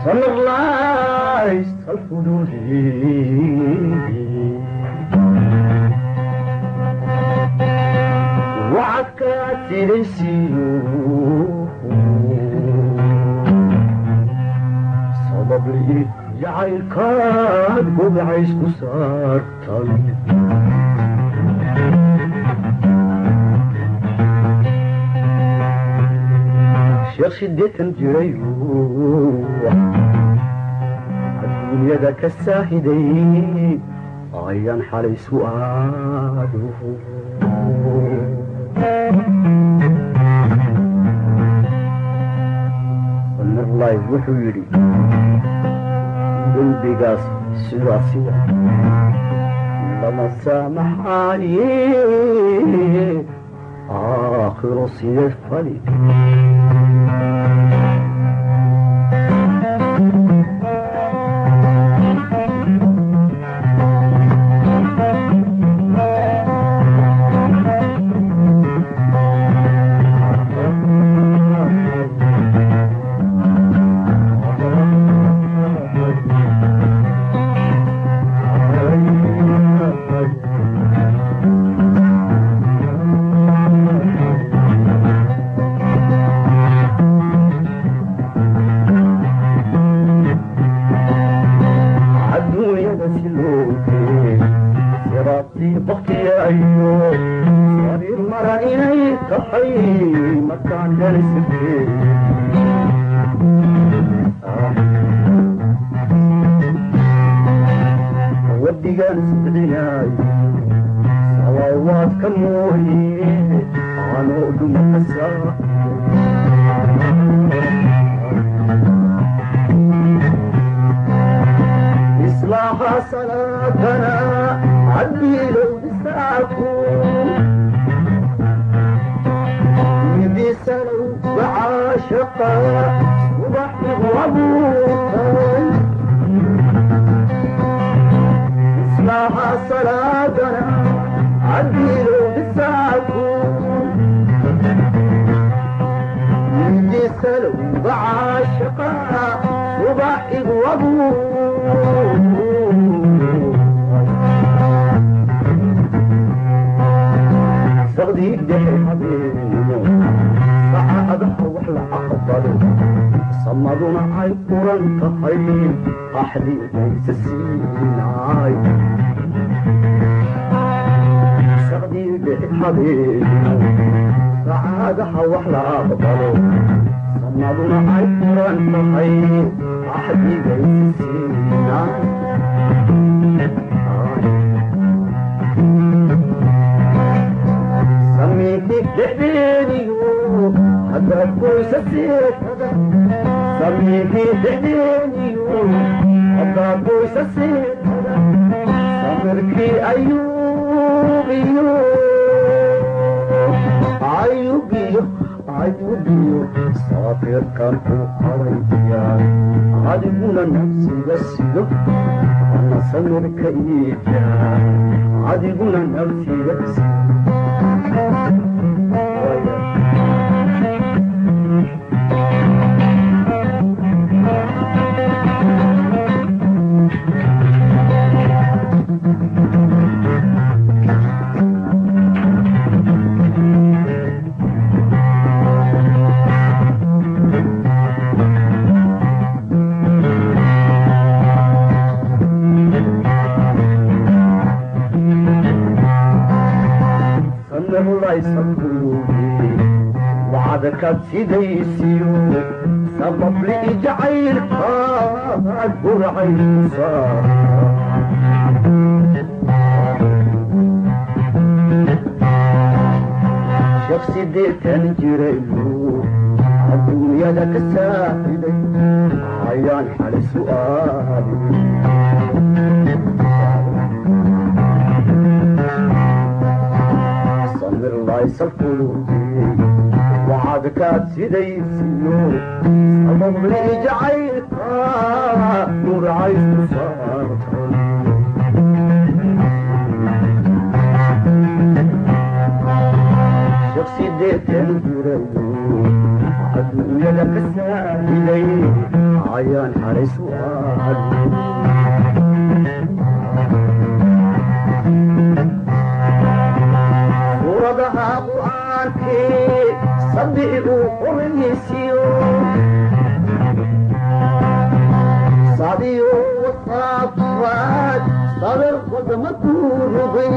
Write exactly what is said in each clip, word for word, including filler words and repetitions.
samirla istalfududi وعكات ترسيو صبب لي جعل كاد قوم عيش كسار طلب شيخ شديت الجريو الدنيا ذاك الساهدين عيان حالي سؤاله ان الله يوحو يري قلبي قاس سواسية لما سامحاني آخر سيد فلي مكان جالس فيه ودي جالس بدناي صلوات كموهي عنود مكسر إصلاح صلاتنا عدي لو نساكم بسلو وعاشقا وضحي وابوها اسمع صلاتنا عديلو بالساكون بسلو وعاشقا وضحي وابوها صديق دحي حبيبي أضحى وحلا أقبله صمدنا عاي قران تخيل أحلي ليس السين عاي سغدي بحبيبي سعادة وحلا أقبله صمدنا عاي قران تخيل أحلي ليس السين عاي سميتك لحبيبي هذا كويس السير سميكي تهديني هذا كويس السير صبركي أيوب أيوب أيوب صابر كان قريبيا عدمنا نفسي بس أنا صبرك إيجا عدمنا نفسي بس وعدك تسيديسيو سبب لي جعيل قاد برعي صار شخصي ديت انجريلو الدنيا لك الساحلي عيان حال سؤالي صمر الله يسلكوا وعدك تسيديسيو سبب لي جعيل قاد برعي صار شخصي ديت انجريلو الدنيا لك الساحلي ayaan xalay su'aal suuradaha qur'aankii sabbixigu qoraysiyo sadiyo wasaafaad sabir wadamaduu rogay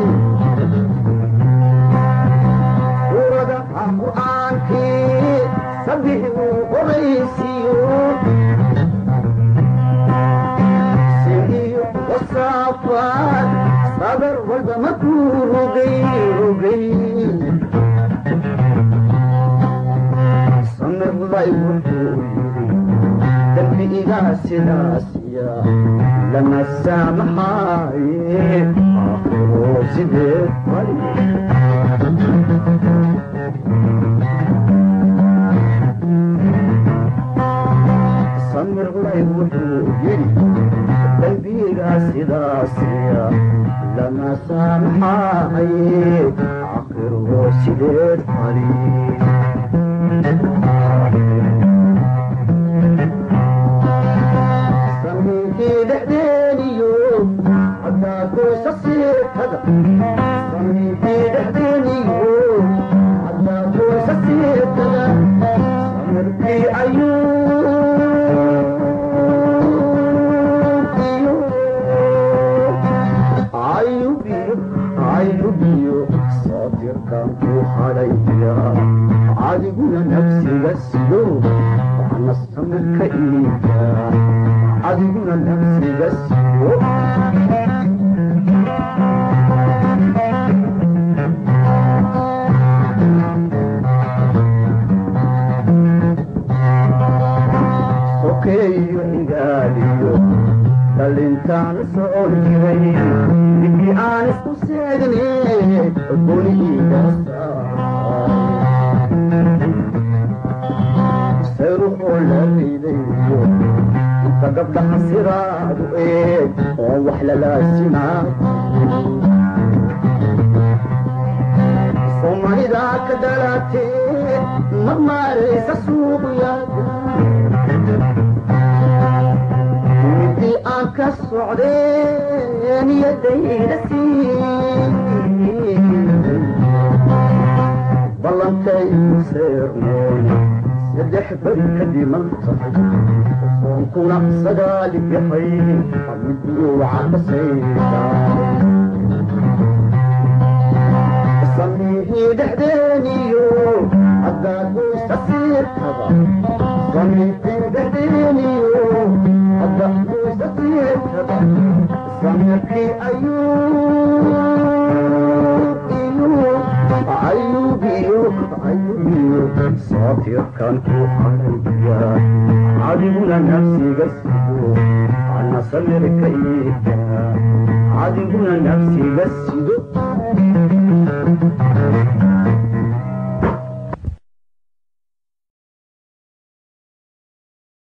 suuradaha qur'aankii sabbixigu qoraysiyo sidiyo wasaafaad sabir wadamaduu rogay rogay samirlay wuxuu dambi igaa sidaasiya lama saamaxaaye aakhiro sidee wali samirlay wuxuu yidhi dambi igaa sidaasiya lama saamaxaaye aakhiro sidee wali saminkii dhexdeeniyo haddaa goysa siirtada saminkii dhexdeeniyo haddaa goysa siirtada samirkii ayuubiyo ayuubiyo ayuubiyo saatirkan ku hadhaya adiguna nafsiga siyo waxna samirka iiga adiguna nafsiga siyo sokeeyo igaaliyo dhalintaan socon jiray ninkii aan isku seegne goni iigaasa sayruxoo la ridayo inta gabdhaha siraadu eeg oo wax lalaasimaa soomaalidaa ka dhalatee mar maaraysa suuqyaada midii aan ka socdee niyadayda sii ballantay ku seernoon saddex bari kadiman tahay soonkuna sagaal yahay miduu wacakasayda samihii dhexdeeniyo haddaa goysa siirtada samihii dhexdeeniyo haddaa goysa siirtada samirkii ayuubiyo ayuubiyo ayuubiyo saatirkan ku hadhaya adiguna nafsiga sido ana samirka iiga adiguna nafsiga sido